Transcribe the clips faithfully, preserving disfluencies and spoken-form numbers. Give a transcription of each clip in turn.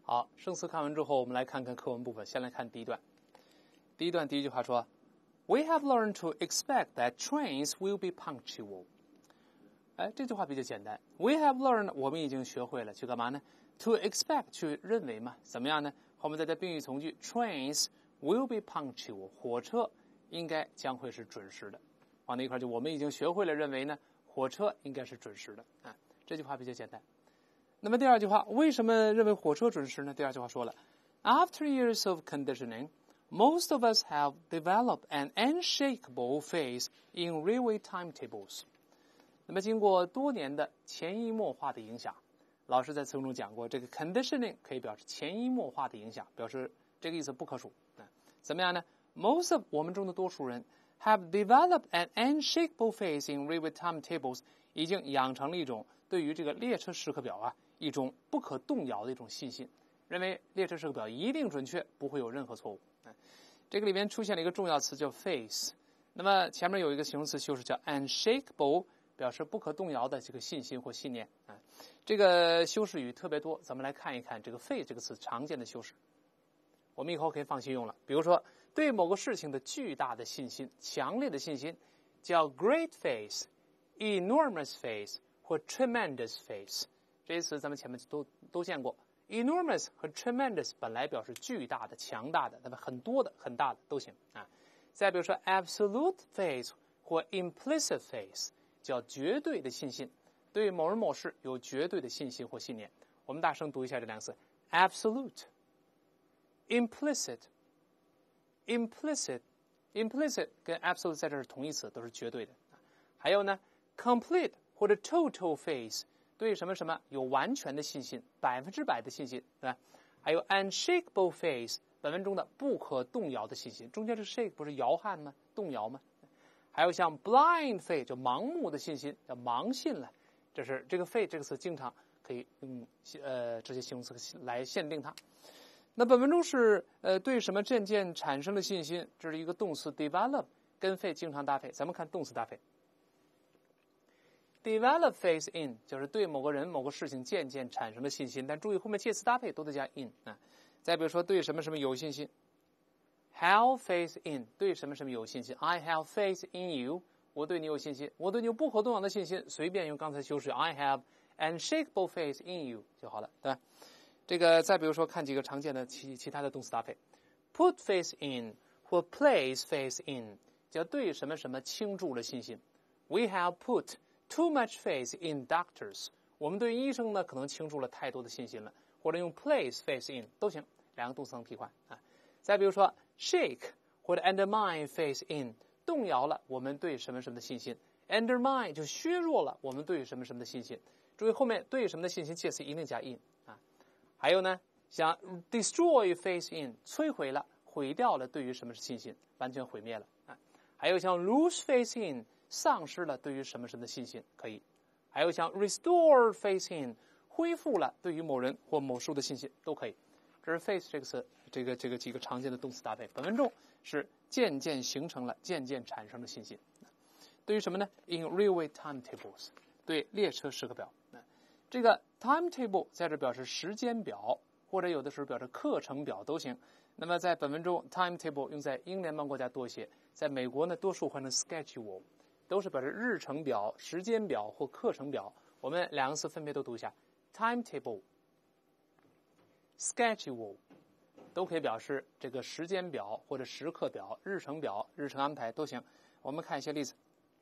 好，生词看完之后，我们来看看课文部分。先来看第一段。第一段第一句话说 ：“We have learned to expect that trains will be punctual。”哎，这句话比较简单。We have learned， 我们已经学会了去干嘛呢 ？To expect， 去认为嘛，怎么样呢？后面再加宾语从句 ，trains will be punctual， 火车应该将会是准时的。放在一块就我们已经学会了认为呢，火车应该是准时的啊。这句话比较简单。那么第二句话，为什么认为火车准时呢？第二句话说了 ，After years of conditioning, most of us have developed an unshakable faith in railway timetables。那么经过多年的潜移默化的影响，老师在词中讲过，这个 conditioning 可以表示潜移默化的影响，表示这个意思不可数。啊，怎么样呢 ？Most of 我们中的多数人 have developed an unshakable faith in railway timetables， 已经养成了一种对于这个列车时刻表啊。一种不可动摇的一种信心，认为列车时刻表一定准确，不会有任何错误。这个里面出现了一个重要词叫 faith， 那么前面有一个形容词修饰叫 unshakable， 表示不可动摇的这个信心或信念啊。这个修饰语特别多，咱们来看一看这个 faith 这个词常见的修饰，我们以后可以放心用了。比如说对某个事情的巨大的信心、强烈的信心，叫 great faith、enormous faith 或 tremendous faith。这些词咱们前面都都见过 ，enormous 和 tremendous 本来表示巨大的、强大的，那么很多的、很大的都行啊。再比如说 absolute faith 或 implicit faith， 叫绝对的信心，对某人某事有绝对的信心或信念。我们大声读一下这两个词 ：absolute、implicit、implicit、implicit 跟 absolute 在这是同义词，都是绝对的。还有呢 ，complete 或者 total faith。对什么什么有完全的信心，百分之百的信心，对吧？还有 unshakable faith， 本文中的不可动摇的信心，中间这 shake 不是摇撼吗？动摇吗？还有像 blind faith， 就盲目的信心，叫盲信了。这是这个 faith 这个词经常可以用呃这些形容词来限定它。那本文中是呃对什么渐渐产生了信心，这是一个动词 develop， 跟 faith 经常搭配。咱们看动词搭配。develop faith in 就是对某个人某个事情渐渐产生的信心，但注意后面介词搭配都得加 in 啊。再比如说对什么什么有信心 have faith in 对什么什么有信心 I have faith in you 我对你有信心，我对你有不可动摇的信心，随便用刚才修饰 I have unshakable faith in you 就好了，对吧？这个再比如说看几个常见的其其他的动词搭配 put faith in 或 place faith in 叫对什么什么倾注了信心 We have put too much faith in doctors， 我们对医生呢可能倾注了太多的信心了，或者用 place faith in 都行，两个动词能替换啊。再比如说 shake 或者 undermine faith in 动摇了我们对什么什么的信心 ，undermine 就削弱了我们对什么什么的信心。注意后面对什么的信心介词一定加 in 啊。还有呢，像 destroy faith in 摧毁了、毁掉了对于什么是信心，完全毁灭了啊。还有像 lose faith in。丧失了对于什么什么的信心，可以；还有像 restore faith in， 恢复了对于某人或某事物的信心，都可以。这是 faith 这个词，这个这个几个常见的动词搭配。本文中是渐渐形成了、渐渐产生的信心。对于什么呢 ？In railway timetables， 对列车时刻表。这个 timetable 在这表示时间表，或者有的时候表示课程表都行。那么在本文中 ，timetable 用在英联邦国家多一些，在美国呢多数换成 schedule。都是表示日程表、时间表或课程表。我们两个词分别都读一下 ：timetable、schedule， 都可以表示这个时间表或者时刻表、日程表、日程安排都行。我们看一些例子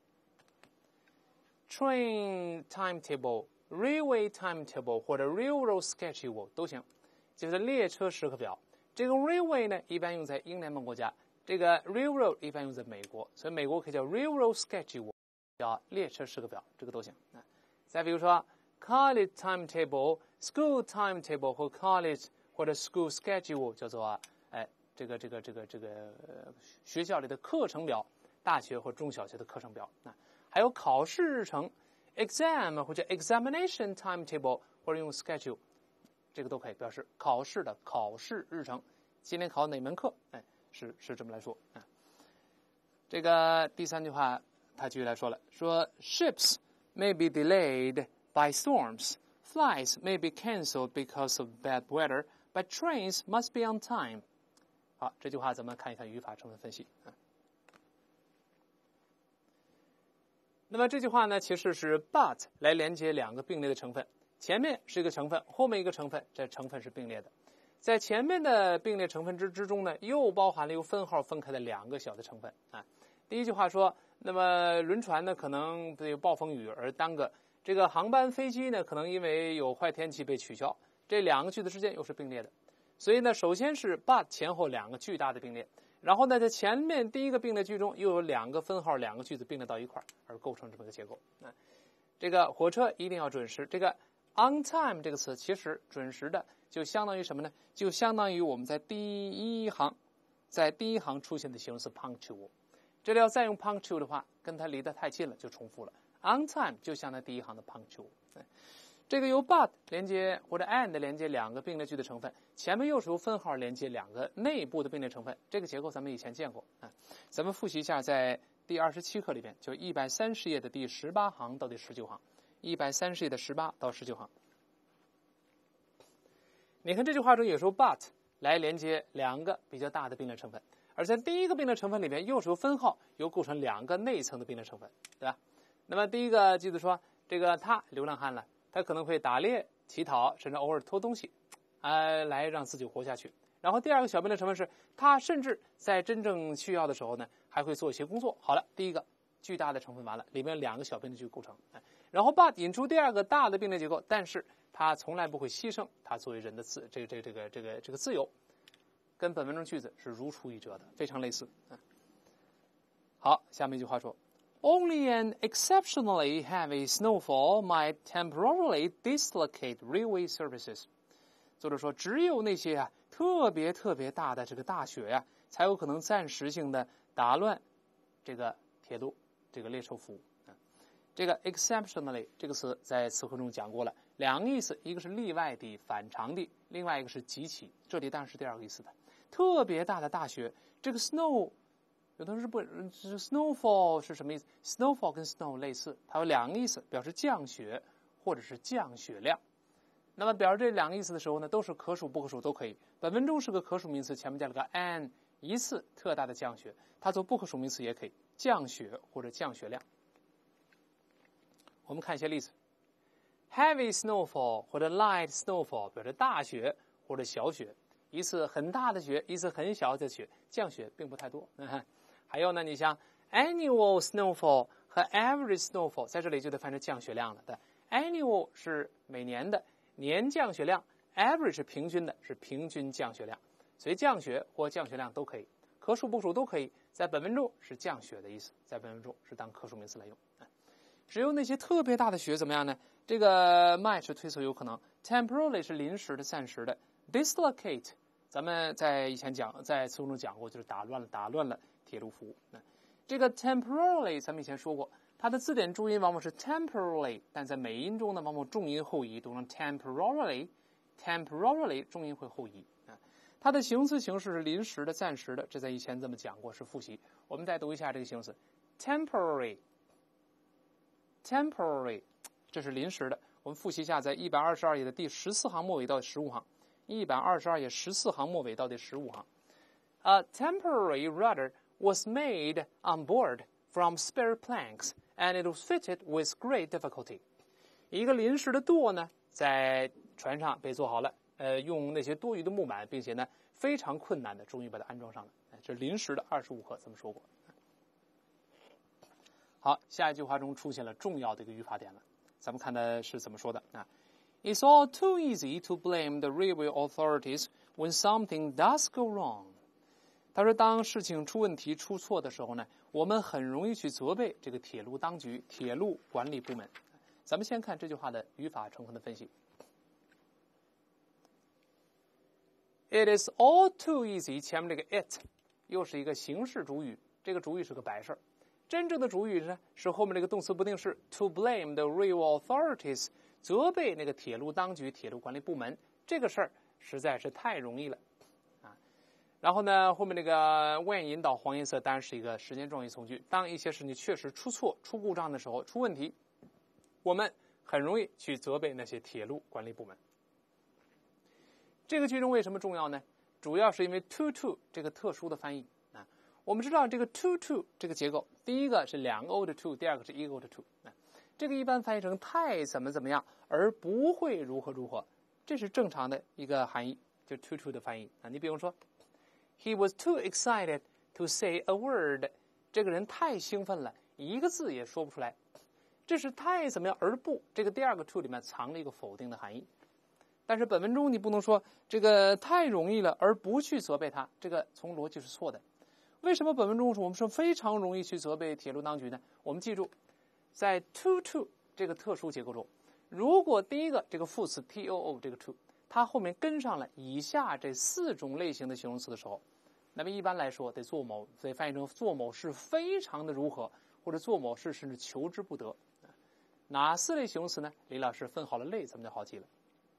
：train timetable、railway timetable 或者 railroad schedule 都行，就是列车时刻表。这个 railway 呢，一般用在英联邦国家。这个 railroad 一般用在美国，所以美国可以叫 railroad schedule， 叫列车时刻表，这个都行。再比如说 college timetable、school timetable 或 college 或者 school schedule 叫做哎这个这个这个这个、呃、学校里的课程表，大学或中小学的课程表啊。还有考试日程 exam 或者 examination timetable 或者用 schedule， 这个都可以表示考试的考试日程，今天考哪门课，哎。是是这么来说啊。这个第三句话，他继续来说了，说 ships may be delayed by storms, Flights may be cancelled because of bad weather, but trains must be on time. 好，这句话咱们看一看语法成分分析。那么这句话呢，其实是 but 来连接两个并列的成分，前面是一个成分，后面一个成分，这成分是并列的。在前面的并列成分之之中呢，又包含了由分号分开的两个小的成分啊。第一句话说，那么轮船呢可能有暴风雨而耽搁，这个航班飞机呢可能因为有坏天气被取消，这两个句子之间又是并列的。所以呢，首先是 but 前后两个巨大的并列，然后呢，在前面第一个并列句中又有两个分号两个句子并列到一块儿，而构成这么个结构。啊，这个火车一定要准时。这个 on time 这个词其实准时的就相当于什么呢？就相当于我们在第一行，在第一行出现的形容词 punctual。这里要再用 punctual 的话，跟它离得太近了，就重复了。on time 就相当于第一行的 punctual。这个由 but 连接或者 and 连接两个并列句的成分，前面又是由分号连接两个内部的并列成分，这个结构咱们以前见过啊。咱们复习一下，在第二十七课里边，就一百三十页的第十八行到第十九行，一百三十页的十八到十九行。你看这句话中有时候 but 来连接两个比较大的并列成分，而在第一个并列成分里边，又是由分号又构成两个内层的并列成分，对吧？那么第一个句子说，这个他流浪汉了。他可能会打猎、乞讨，甚至偶尔偷东西，呃，来让自己活下去。然后第二个小并列成分是，他甚至在真正需要的时候呢，还会做一些工作。好了，第一个巨大的成分完了，里面有两个小并列句构成。然后 but 引出第二个大的并列结构，但是他从来不会牺牲他作为人的自这个这个这个这个这个自由，跟本文中句子是如出一辙的，非常类似。好，下面一句话说。Only an exceptionally heavy snowfall might temporarily dislocate railway services. 作者说，只有那些啊特别特别大的这个大雪呀、啊，才有可能暂时性的打乱这个铁路这个列车服务。这个 exceptionally 这个词在词汇中讲过了，两个意思，一个是例外的、反常的，另外一个是极其。这里当然是第二个意思的。特别大的大雪，这个 snow。有的人是不 snowfall 是什么意思 ？snowfall 跟 snow 类似，它有两个意思，表示降雪或者是降雪量。那么表示这两个意思的时候呢，都是可数不可数都可以。本文中是个可数名词，前面加了个 an， 一次特大的降雪，它做不可数名词也可以，降雪或者降雪量。我们看一些例子 ：heavy snowfall 或者 light snowfall 表示大雪或者小雪，一次很大的雪，一次很小的雪，降雪并不太多。嗯还有呢，你像 annual snowfall 和 average snowfall， 在这里就得翻成降雪量了。对 ，annual 是每年的年降雪量 ，average 是平均的，是平均降雪量。所以降雪或降雪量都可以，可数不数都可以。在本文中是降雪的意思，在本文中是当可数名词来用。只有那些特别大的雪怎么样呢？这个 might 是推测有可能 ，temporarily 是临时的、暂时的 ，dislocate 咱们在以前讲，在词汇中讲过，就是打乱了、打乱了。铁路服务，这个 temporarily 咱们以前说过，它的字典注音往往是 temporarily， 但在美音中呢，往往重音后移，读成 temporarily， temporarily 重音会后移。它的形容词形式是临时的、暂时的，这在以前这么讲过，是复习。我们再读一下这个形容词 temporary， temporary 这是临时的。我们复习一下，在一百二十二页的第十四行末尾到十五行，一百二十二页十四行末尾到第十五行。A temporary rudder was made on board from spare planks, and it was fitted with great difficulty. 一个临时的舵呢，在船上被做好了，呃，用那些多余的木板，并且呢，非常困难的，终于把它安装上了。这是临时的二十五课，咱们说过。好，下一句话中出现了重要的一个语法点了，咱们看的是怎么说的啊 ？It's all too easy to blame the railway authorities when something does go wrong. 他说，当事情出问题、出错的时候呢，我们很容易去责备这个铁路当局、铁路管理部门。咱们先看这句话的语法成分的分析。It is all too easy， 前面这个 it 又是一个形式主语，这个主语是个白事儿。真正的主语呢，是后面这个动词不定式 to blame the rail authorities， 责备那个铁路当局、铁路管理部门。这个事儿实在是太容易了。然后呢，后面那个 when 引导黄颜色当然是一个时间状语从句。当一些事情确实出错、出故障的时候、出问题，我们很容易去责备那些铁路管理部门。这个句中为什么重要呢？主要是因为 to to 这个特殊的翻译啊。我们知道这个 to to 这个结构，第一个是两个 o 的 to， 第二个是一个 o 的 to 啊。这个一般翻译成太怎么怎么样，而不会如何如何，这是正常的一个含义，就 to to 的翻译啊。你比如说 ，He was too excited to say a word， 这个人太兴奋了，一个字也说不出来。这是太怎么样而不，这个第二个 to 里面藏了一个否定的含义。但是本文中你不能说这个太容易了而不去责备他，这个从逻辑是错的。为什么本文中我们说非常容易去责备铁路当局呢？我们记住，在 to to 这个特殊结构中，如果第一个这个副词 too 这个 to 它后面跟上了以下这四种类型的形容词的时候，那么一般来说得做某得翻译成做某事非常的如何，或者做某事甚至求之不得。哪四类形容词呢？李老师分好了类，咱们就好记了。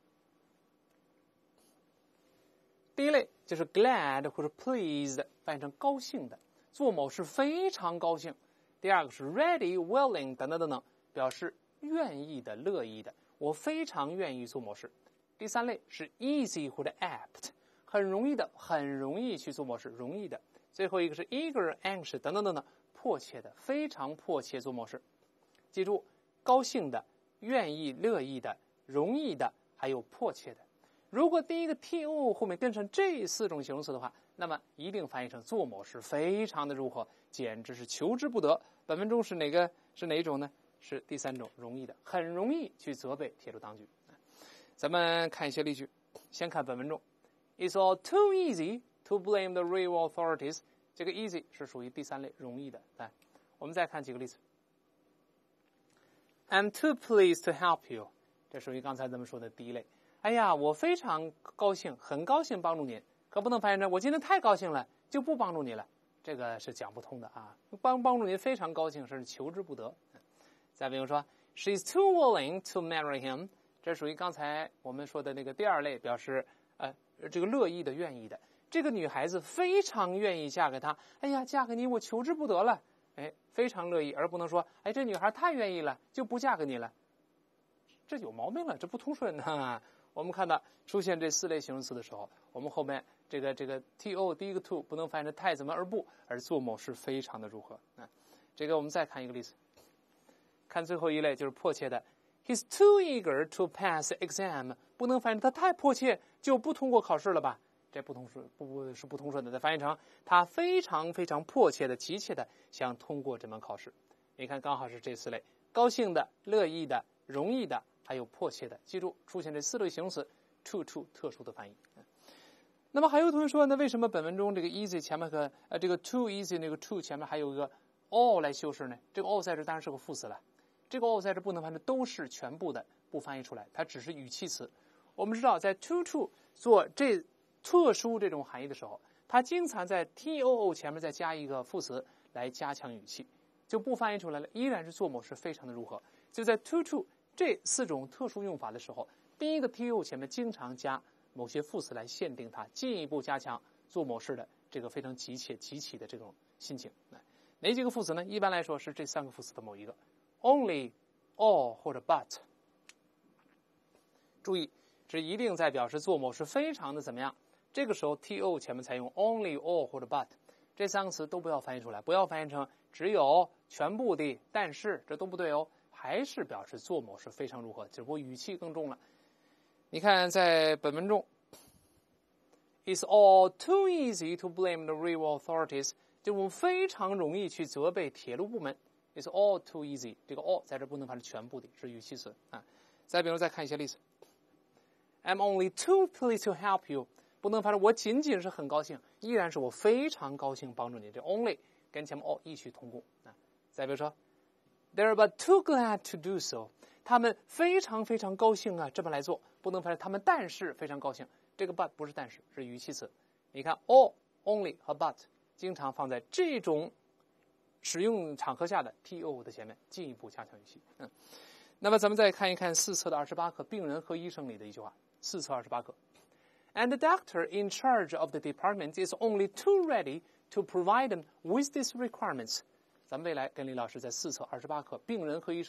第一类就是 glad 或者 pleased， 翻译成高兴的，做某事非常高兴。第二个是 ready willing 等等等等，表示愿意的乐意的，我非常愿意做某事。第三类是 easy 或者 apt， 很容易的，很容易去做某事，容易的。最后一个是 eager anxious 等等等等，迫切的，非常迫切做某事。记住，高兴的、愿意、乐意的、容易的，还有迫切的。如果第一个 to 后面跟上这四种形容词的话，那么一定翻译成做某事非常的如何，简直是求之不得。本文中是哪个是哪一种呢？是第三种，容易的，很容易去责备铁路当局。咱们看一些例句，先看本文中 It's all too easy to blame the railway authorities， 这个 easy 是属于第三类，容易的。来，我们再看几个例子。I'm too pleased to help you， 这属于刚才咱们说的第一类。哎呀，我非常高兴，很高兴帮助您，可不能翻译成我今天太高兴了就不帮助你了，这个是讲不通的啊。帮帮助您非常高兴，甚至求之不得。再比如说 ，She's too willing to marry him， 这属于刚才我们说的那个第二类，表示呃这个乐意的、愿意的。这个女孩子非常愿意嫁给他，哎呀，嫁给你我求之不得了。哎，非常乐意，而不能说，哎，这女孩太愿意了，就不嫁给你了，这有毛病了，这不通顺啊。我们看到出现这四类形容词的时候，我们后面这个这个 to 第一个 to 不能翻译成太怎么而不，而做某事非常的如何啊。这个我们再看一个例子，看最后一类就是迫切的 ，He's too eager to pass exam， 不能翻译他太迫切就不通过考试了吧。这不通顺，不不是不通顺的，再翻译成他非常非常迫切的、急切的想通过这门考试。你看，刚好是这四类：高兴的、乐意的、容易的，还有迫切的。记住，出现这四类形容词 ，to to 特殊的翻译。那么还有同学说，那为什么本文中这个 easy 前面和呃这个 too easy 那个 to 前面还有一个 all 来修饰呢？这个 all 在这当然是个副词了。这个 all 在这不能翻成都是全部的，不翻译出来，它只是语气词。我们知道，在 to to 做这特殊这种含义的时候，它经常在 too 前面再加一个副词来加强语气，就不翻译出来了，依然是做某事非常的如何。就在 to to 这四种特殊用法的时候，第一个 to 前面经常加某些副词来限定它，进一步加强做某事的这个非常急切、急起的这种心情。哪几个副词呢？一般来说是这三个副词的某一个 ，only、all 或者 but。注意，这一定在表示做某事非常的怎么样。这个时候 to 前面才用 only, all 或者 but， 这三个词都不要翻译出来，不要翻译成只有、全部的、但是，这都不对哦，还是表示做某事非常如何，只不过语气更重了。你看，在本文中 ，It's all too easy to blame the railway authorities， 就我们非常容易去责备铁路部门。It's all too easy， 这个 all 在这不能翻成全部的，是语气词啊。再比如再看一些例子 ，I'm only too pleased to help you。不能翻成我仅仅是很高兴，依然是我非常高兴帮助你。这 only 跟前面 all 异曲同工啊。再比如说 ，They're but too glad to do so， 他们非常非常高兴啊，这么来做。不能翻成他们但是非常高兴，这个 but 不是但是，是语气词。你看 all、only 和 but 经常放在这种使用场合下的 to 的前面，进一步加强语气。嗯，那么咱们再看一看四册的二十八课，病人和医生里的一句话，四册二十八课。And the doctor in charge of the department is only too ready to provide them with these requirements。咱们未来跟李老师在四册二十八课病人和医生中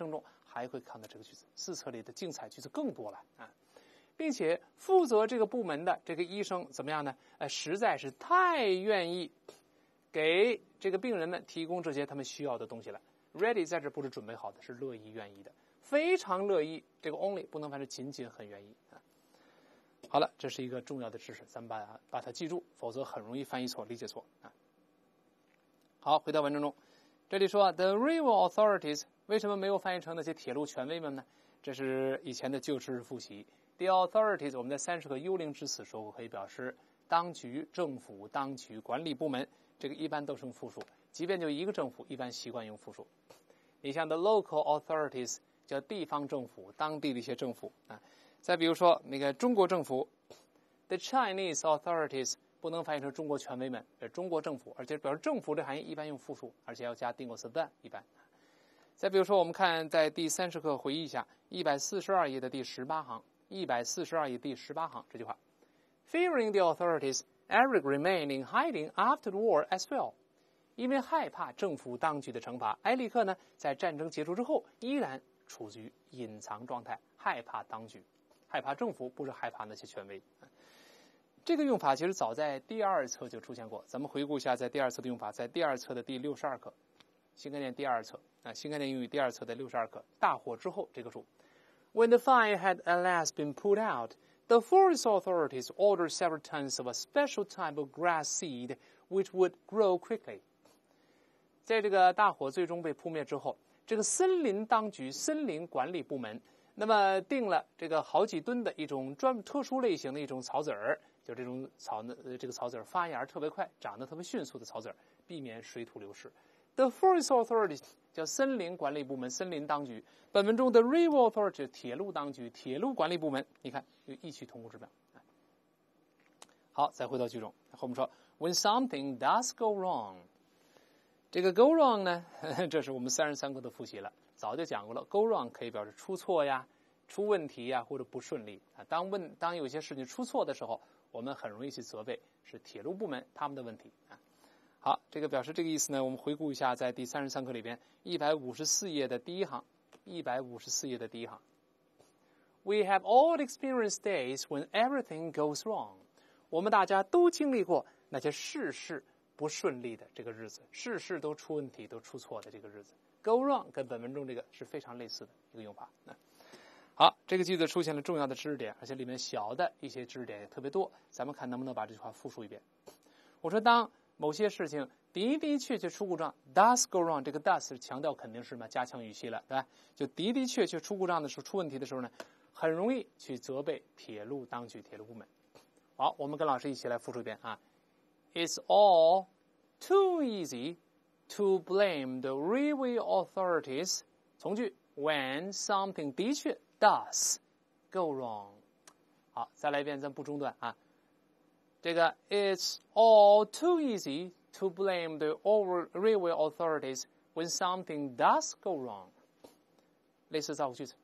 还会看到这个句子。四册里的精彩句子更多了啊，并且负责这个部门的这个医生怎么样呢？呃，实在是太愿意给这个病人们提供这些他们需要的东西了。Ready 在这不是准备好的，是乐意愿意的，非常乐意。这个 only 不能翻是仅仅很愿意啊。好了，这是一个重要的知识，咱们把把它记住，否则很容易翻译错、理解错啊。好，回到文章中，这里说 The railway authorities 为什么没有翻译成那些铁路权威们呢？这是以前的旧知识复习。The authorities 我们在三十个幽灵之词说过，可以表示当局、政府、当局、管理部门，这个一般都是用复数，即便就一个政府，一般习惯用复数。你像 the local authorities 叫地方政府，当地的一些政府啊。再比如说那个中国政府 ，the Chinese authorities 不能翻译成中国权威们，呃，中国政府，而且表示政府这含义一般用复数，而且要加定过词 the 一般。再比如说，我们看在第三十课回忆一下一百四十二页的第十八行，一百四十二页第十八行这句话 ，Fearing the authorities, Eric remained in hiding after the war as well。因为害怕政府当局的惩罚，埃里克呢在战争结束之后依然处于隐藏状态，害怕当局。害怕政府，不是害怕那些权威。这个用法其实早在第二册就出现过。咱们回顾一下，在第二册的用法，在第二册的第六十二课，新概念第二册啊，新概念英语第二册的六十二课，大火之后这个数。When the fire had at last been put out, the forest authorities ordered several tons of a special type of grass seed, which would grow quickly. 在这个大火最终被扑灭之后，这个森林当局、森林管理部门。那么定了这个好几吨的一种专特殊类型的一种草籽儿，就这种草呢，这个草籽儿发芽特别快，长得特别迅速的草籽儿，避免水土流失。The forest authorities 叫森林管理部门、森林当局。本文中的 railway authority 铁路当局、铁路管理部门，你看有异曲同工之妙。好，再回到句中，后面说 When something does go wrong， 这个 go wrong 呢，呵呵这是我们三十三课的复习了。早就讲过了 ，go wrong 可以表示出错呀、出问题呀，或者不顺利啊。当问当有些事情出错的时候，我们很容易去责备是铁路部门他们的问题啊。好，这个表示这个意思呢，我们回顾一下，在第三十三课里边一百五十四页的第一行，一百五十四页的第一行 ，We have all experienced days when everything goes wrong。我们大家都经历过那些事事不顺利的这个日子，事事都出问题、都出错的这个日子。Go wrong 跟本文中这个是非常类似的一个用法。好，这个句子出现了重要的知识点，而且里面小的一些知识点也特别多。咱们看能不能把这句话复述一遍。我说，当某些事情的的确确出故障 ，does go wrong， 这个 does 强调肯定是什么？加强语气了，对吧？就的的确确出故障的时候、出问题的时候呢，很容易去责备铁路当局、铁路部门。好，我们跟老师一起来复述一遍啊。It's all too easy。To blame the railway authorities 从句 when something 的确 does go wrong。 好，再来一遍，咱不中断啊。这个 It's all too easy to blame the railway authorities when something does go wrong。 类似造个句子，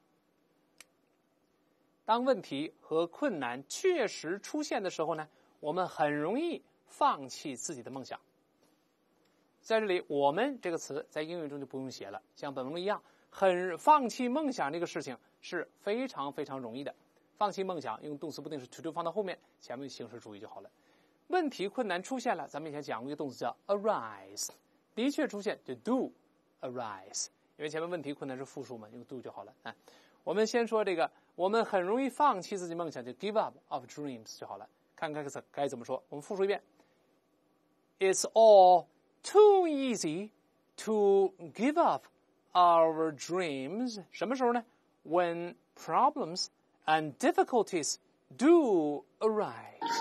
当问题和困难确实出现的时候呢，我们很容易放弃自己的梦想。在这里，我们这个词在英语中就不用写了，像本文中一样，很放弃梦想这个事情是非常非常容易的。放弃梦想用动词不定式 to do 放到后面，前面形式主语就好了。问题困难出现了，咱们以前讲过一个动词叫 arise， 的确出现就 do arise， 因为前面问题困难是复数嘛，用 do 就好了啊。我们先说这个，我们很容易放弃自己梦想，就 give up of dreams 就好了。看看该怎么说，我们复述一遍 ：It's all too easy to give up our dreams. 什么时候呢 ？When problems and difficulties do arise.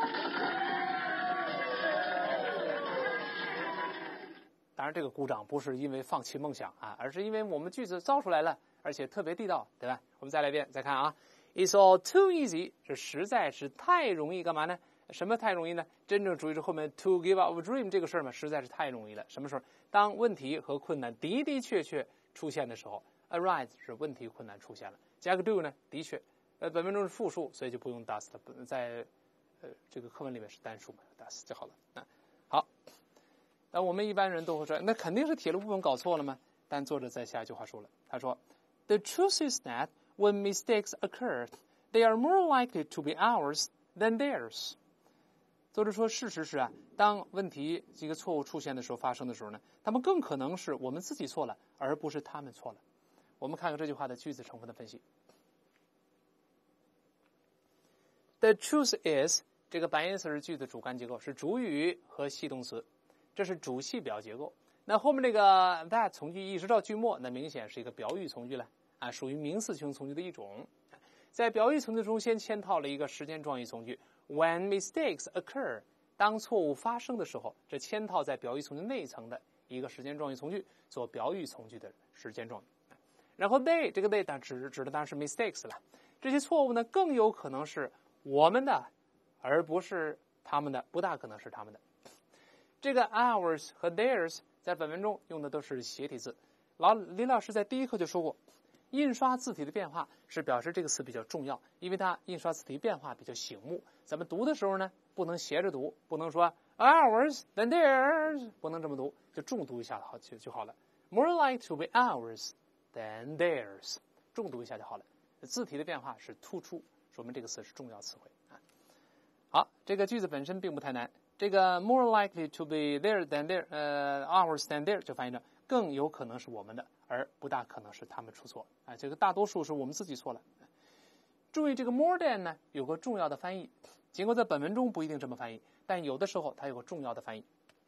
当然，这个鼓掌不是因为放弃梦想啊，而是因为我们句子造出来了，而且特别地道，对吧？我们再来一遍，再看啊 ，It's all too easy， 这实在是太容易，干嘛呢？什么太容易呢？真正主义是后面 to give up a dream 这个事儿嘛，实在是太容易了。什么时候？当问题和困难的的确确出现的时候 ，arise 是问题困难出现了，加个 do 呢，的确，呃，本文中是复数，所以就不用 does 了，在呃这个课文里面是单数嘛 ，does 就好了。啊，好，那我们一般人都会说，那肯定是铁路部门搞错了吗？但作者在下一句话说了，他说 The truth is that when mistakes occur, they are more likely to be ours than theirs. 作者说，事实是啊，当问题这个错误出现的时候发生的时候呢，他们更可能是我们自己错了，而不是他们错了。我们看看这句话的句子成分的分析。The truth is， 这个白音词是句子主干结构，是主语和系动词，这是主系表结构。那后面这个 that 从句一直到句末，那明显是一个表语从句了啊，属于名词形从句的一种。在表语从句中先嵌套了一个时间状语从句 ，when mistakes occur， 当错误发生的时候，这嵌套在表语从句内层的一个时间状语从句，做表语从句的时间状语。然后 they 这个 they 当指指的当然是 mistakes 了，这些错误呢更有可能是我们的，而不是他们的，不大可能是他们的。这个 ours 和 theirs 在本文中用的都是斜体字。老李老师在第一课就说过，印刷字体的变化是表示这个词比较重要，因为它印刷字体变化比较醒目。咱们读的时候呢，不能斜着读，不能说 ours then theirs， 不能这么读，就重读一下好就就好了。More like to be ours than theirs， 重读一下就好了。字体的变化是突出，说明这个词是重要词汇啊。好，这个句子本身并不太难。这个 more likely to be there than there， 呃 ours than there 就翻译成更有可能是我们的，而不大可能是他们出错啊。这个大多数是我们自己错了。注意这个 more than 呢有个重要的翻译，尽管在本文中不一定这么翻译，但有的时候它有个重要的翻译。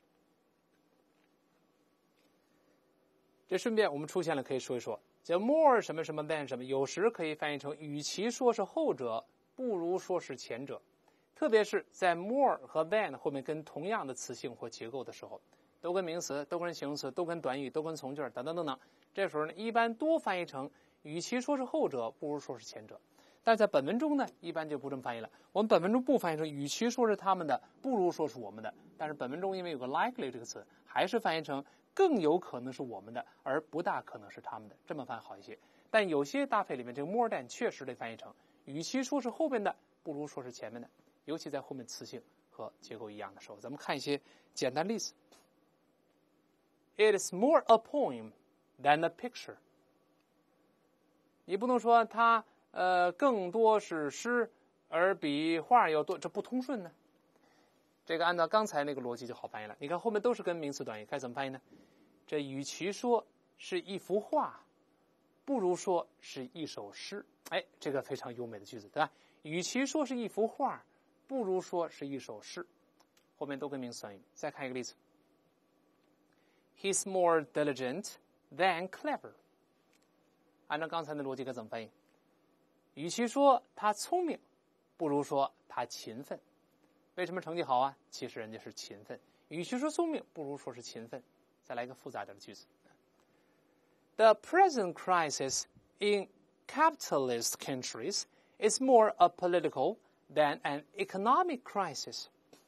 这顺便我们出现了可以说一说，叫 more 什么什么 than 什么，有时可以翻译成与其说是后者，不如说是前者。特别是在 more 和 than 后面跟同样的词性或结构的时候，都跟名词，都跟形容词，都跟短语，都跟从句等等等等，这时候呢一般多翻译成与其说是后者，不如说是前者。但在本文中呢一般就不这么翻译了，我们本文中不翻译成与其说是他们的，不如说是我们的，但是本文中因为有个 likely 这个词，还是翻译成更有可能是我们的，而不大可能是他们的，这么翻好一些。但有些搭配里面这个 more than 确实得翻译成与其说是后边的，不如说是前面的，尤其在后面词性和结构一样的时候。咱们看一些简单例子。 It is more a poem than a picture。 你不能说它呃更多是诗，而比画要多，这不通顺呢。这个按照刚才那个逻辑就好翻译了。你看后面都是跟名词短语，该怎么翻译呢？这与其说是一幅画，不如说是一首诗。哎，这个非常优美的句子，对吧？与其说是一幅画，不如说是一首诗。后面都跟名词短语。再看一个例子。He's more diligent than clever。 按照刚才的逻辑该怎么翻译？与其说他聪明，不如说他勤奋。为什么成绩好啊？其实人家是勤奋。与其说聪明，不如说是勤奋。再来一个复杂点的句子。The present crisis in capitalist countries is more a political than an economic crisis。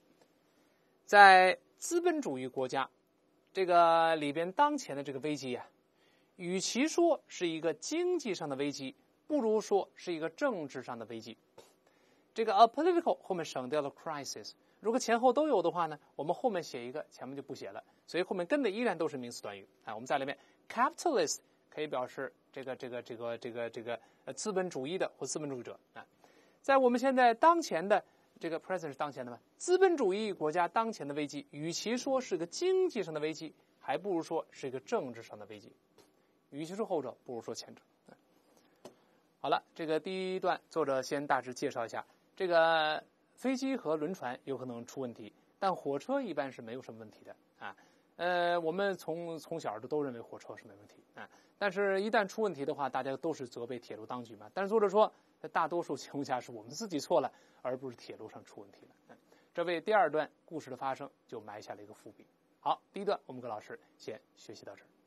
在资本主义国家，这个里边当前的这个危机啊，与其说是一个经济上的危机，不如说是一个政治上的危机。这个 a political 后面省掉了 crisis， 如果前后都有的话呢，我们后面写一个，前面就不写了，所以后面跟的依然都是名词短语啊。我们再来一遍 capitalist 可以表示这个这个这个这个这个呃资本主义的或资本主义者啊。在我们现在当前的这个 present 是当前的嘛，资本主义国家当前的危机，与其说是个经济上的危机，还不如说是一个政治上的危机。与其说后者，不如说前者。好了，这个第一段作者先大致介绍一下，这个飞机和轮船有可能出问题，但火车一般是没有什么问题的啊。呃，我们从从小就都认为火车是没问题啊，但是一旦出问题的话，大家都是责备铁路当局嘛。但是作者说，在大多数情况下是我们自己错了，而不是铁路上出问题了。这为第二段故事的发生就埋下了一个伏笔。好，第一段我们跟老师先学习到这儿。